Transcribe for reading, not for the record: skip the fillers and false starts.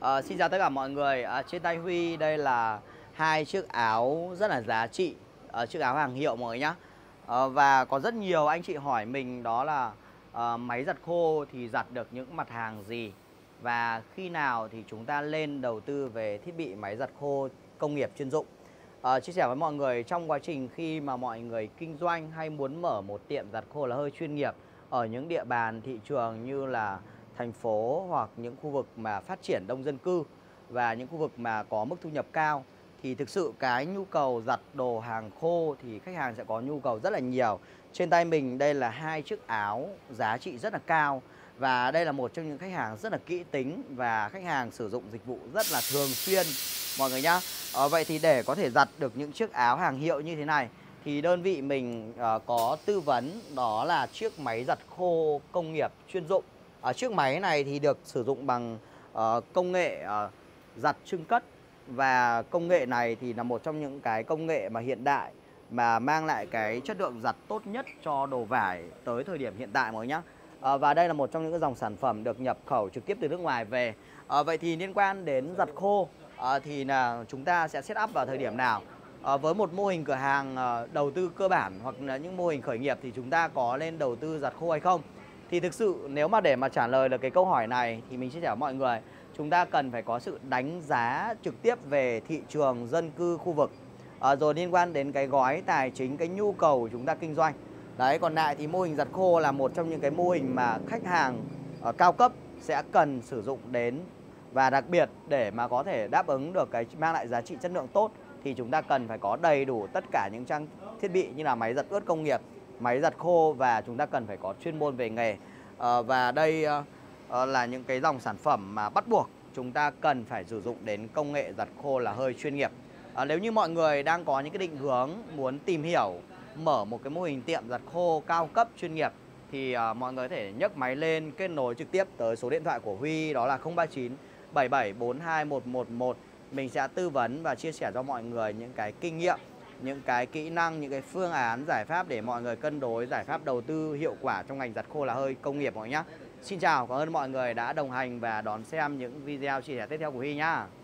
Xin chào tất cả mọi người. Trên tay Huy đây là hai chiếc áo rất là giá trị, chiếc áo hàng hiệu mọi người nhá. Và có rất nhiều anh chị hỏi mình đó là máy giặt khô thì giặt được những mặt hàng gì và khi nào thì chúng ta lên đầu tư về thiết bị máy giặt khô công nghiệp chuyên dụng. Chia sẻ với mọi người trong quá trình khi mà mọi người kinh doanh hay muốn mở một tiệm giặt khô là hơi chuyên nghiệp ở những địa bàn thị trường như là thành phố hoặc những khu vực mà phát triển đông dân cư và những khu vực mà có mức thu nhập cao thì thực sự cái nhu cầu giặt đồ hàng khô thì khách hàng sẽ có nhu cầu rất là nhiều. Trên tay mình đây là hai chiếc áo giá trị rất là cao và đây là một trong những khách hàng rất là kỹ tính và khách hàng sử dụng dịch vụ rất là thường xuyên mọi người nhá. Vậy thì để có thể giặt được những chiếc áo hàng hiệu như thế này thì đơn vị mình có tư vấn đó là chiếc máy giặt khô công nghiệp chuyên dụng. Chiếc máy này thì được sử dụng bằng công nghệ giặt chưng cất và công nghệ này thì là một trong những cái công nghệ mà hiện đại mà mang lại cái chất lượng giặt tốt nhất cho đồ vải tới thời điểm hiện tại mọi người nhé. Và đây là một trong những cái dòng sản phẩm được nhập khẩu trực tiếp từ nước ngoài về. Vậy thì liên quan đến giặt khô thì là chúng ta sẽ set up vào thời điểm nào? Với một mô hình cửa hàng đầu tư cơ bản hoặc là những mô hình khởi nghiệp thì chúng ta có nên đầu tư giặt khô hay không? Thì thực sự nếu mà để mà trả lời được cái câu hỏi này thì mình chia sẻ với mọi người, chúng ta cần phải có sự đánh giá trực tiếp về thị trường dân cư khu vực, rồi liên quan đến cái gói tài chính, cái nhu cầu của chúng ta kinh doanh. Đấy, còn lại thì mô hình giặt khô là một trong những cái mô hình mà khách hàng cao cấp sẽ cần sử dụng đến, và đặc biệt để mà có thể đáp ứng được cái mang lại giá trị chất lượng tốt thì chúng ta cần phải có đầy đủ tất cả những trang thiết bị như là máy giặt ướt công nghiệp, máy giặt khô và chúng ta cần phải có chuyên môn về nghề. Và đây là những cái dòng sản phẩm mà bắt buộc chúng ta cần phải sử dụng đến công nghệ giặt khô là hơi chuyên nghiệp. Nếu như mọi người đang có những cái định hướng muốn tìm hiểu mở một cái mô hình tiệm giặt khô cao cấp chuyên nghiệp thì mọi người có thể nhấc máy lên kết nối trực tiếp tới số điện thoại của Huy, đó là 039 7742 111. Mình sẽ tư vấn và chia sẻ cho mọi người những cái kinh nghiệm, những cái kỹ năng, những cái phương án, giải pháp để mọi người cân đối giải pháp đầu tư hiệu quả trong ngành giặt khô là hơi công nghiệp mọi người nhé. Xin chào, cảm ơn mọi người đã đồng hành và đón xem những video chia sẻ tiếp theo của Huy nhá.